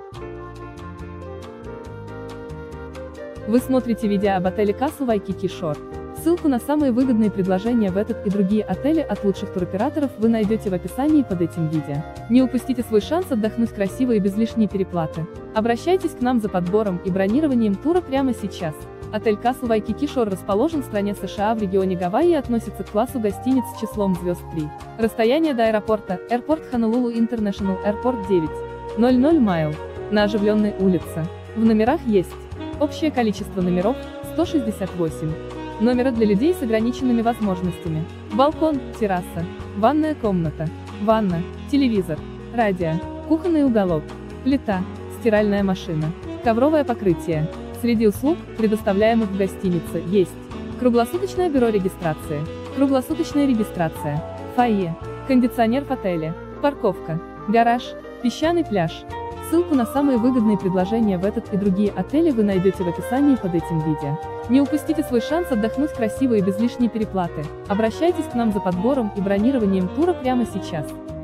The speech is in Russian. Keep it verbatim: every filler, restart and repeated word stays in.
Вы смотрите видео об отеле Castle Waikiki Shore. Ссылку на самые выгодные предложения в этот и другие отели от лучших туроператоров вы найдете в описании под этим видео. Не упустите свой шанс отдохнуть красиво и без лишней переплаты. Обращайтесь к нам за подбором и бронированием тура прямо сейчас. Отель Castle Waikiki Shore расположен в стране США в регионе Гавайи и относится к классу гостиниц с числом звезд три. Расстояние до аэропорта – Airport Honolulu International Airport девять ноль ноль майл. На оживленной улице. В номерах есть общее количество номеров – сто шестьдесят восемь. Номера для людей с ограниченными возможностями. Балкон, терраса, ванная комната, ванна, телевизор, радио, кухонный уголок, плита, стиральная машина, ковровое покрытие. Среди услуг, предоставляемых в гостинице, есть круглосуточное бюро регистрации, круглосуточная регистрация, фойе, кондиционер в отеле, парковка, гараж, песчаный пляж. Ссылку на самые выгодные предложения в этот и другие отели вы найдете в описании под этим видео. Не упустите свой шанс отдохнуть красиво и без лишней переплаты. Обращайтесь к нам за подбором и бронированием тура прямо сейчас.